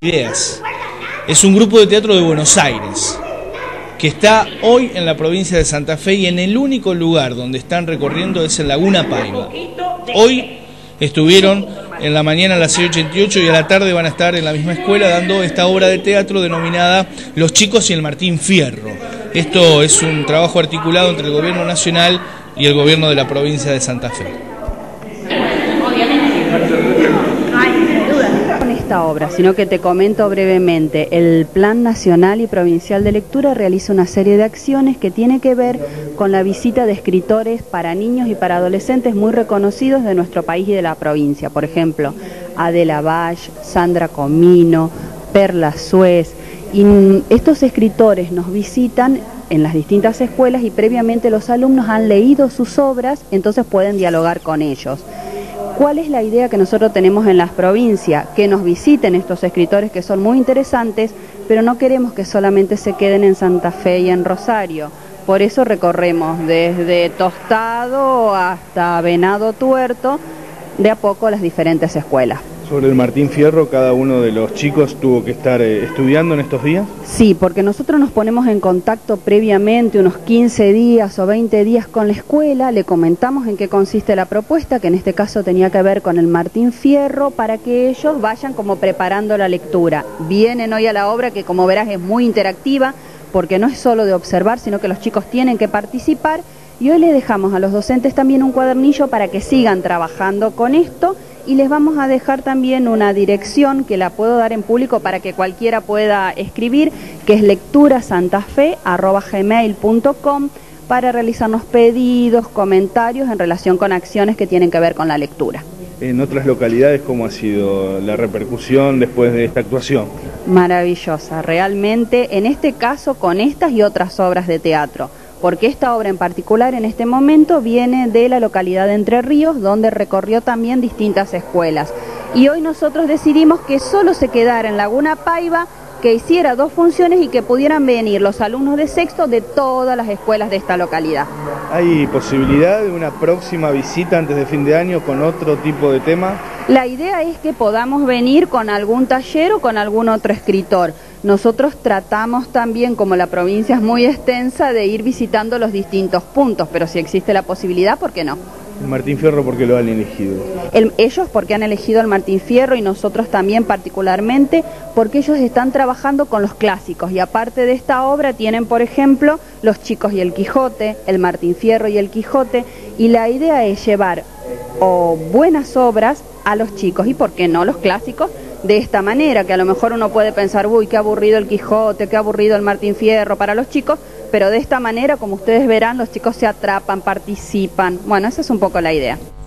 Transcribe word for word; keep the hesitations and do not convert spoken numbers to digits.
Ideas. Es un grupo de teatro de Buenos Aires que está hoy en la provincia de Santa Fe, y en el único lugar donde están recorriendo es en Laguna Paiva. Hoy estuvieron en la mañana a las seis ochenta y ocho y a la tarde van a estar en la misma escuela dando esta obra de teatro denominada Los Chicos y el Martín Fierro. Esto es un trabajo articulado entre el gobierno nacional y el gobierno de la provincia de Santa Fe. Con esta obra, sino que te comento brevemente, el Plan Nacional y Provincial de Lectura realiza una serie de acciones que tiene que ver con la visita de escritores para niños y para adolescentes muy reconocidos de nuestro país y de la provincia. Por ejemplo, Adela Bash, Sandra Comino, Perla Suez. Y estos escritores nos visitan en las distintas escuelas y previamente los alumnos han leído sus obras, entonces pueden dialogar con ellos. ¿Cuál es la idea que nosotros tenemos en las provincias? Que nos visiten estos escritores que son muy interesantes, pero no queremos que solamente se queden en Santa Fe y en Rosario. Por eso recorremos desde Tostado hasta Venado Tuerto, de a poco las diferentes escuelas. Sobre el Martín Fierro, ¿cada uno de los chicos tuvo que estar eh, estudiando en estos días? Sí, porque nosotros nos ponemos en contacto previamente, unos quince días o veinte días con la escuela, le comentamos en qué consiste la propuesta, que en este caso tenía que ver con el Martín Fierro, para que ellos vayan como preparando la lectura. Vienen hoy a la obra, que como verás es muy interactiva, porque no es solo de observar, sino que los chicos tienen que participar, y hoy le dejamos a los docentes también un cuadernillo para que sigan trabajando con esto. Y les vamos a dejar también una dirección que la puedo dar en público para que cualquiera pueda escribir, que es lectura santafe arroba gmail punto com, para realizarnos pedidos, comentarios en relación con acciones que tienen que ver con la lectura. En otras localidades, ¿cómo ha sido la repercusión después de esta actuación? Maravillosa, realmente, en este caso con estas y otras obras de teatro. Porque esta obra en particular en este momento viene de la localidad de Entre Ríos, donde recorrió también distintas escuelas. Y hoy nosotros decidimos que solo se quedara en Laguna Paiva, que hiciera dos funciones y que pudieran venir los alumnos de sexto de todas las escuelas de esta localidad. ¿Hay posibilidad de una próxima visita antes de fin de año con otro tipo de tema? La idea es que podamos venir con algún taller o con algún otro escritor. Nosotros tratamos también, como la provincia es muy extensa, de ir visitando los distintos puntos, pero si existe la posibilidad, ¿por qué no? ¿El Martín Fierro por qué lo han elegido? El, ellos porque han elegido el Martín Fierro, y nosotros también particularmente porque ellos están trabajando con los clásicos, y aparte de esta obra tienen, por ejemplo, Los Chicos y el Quijote, el Martín Fierro y el Quijote, y la idea es llevar o buenas obras a los chicos, y por qué no los clásicos, de esta manera, que a lo mejor uno puede pensar, uy, qué aburrido el Quijote, qué aburrido el Martín Fierro para los chicos, pero de esta manera, como ustedes verán, los chicos se atrapan, participan. Bueno, esa es un poco la idea.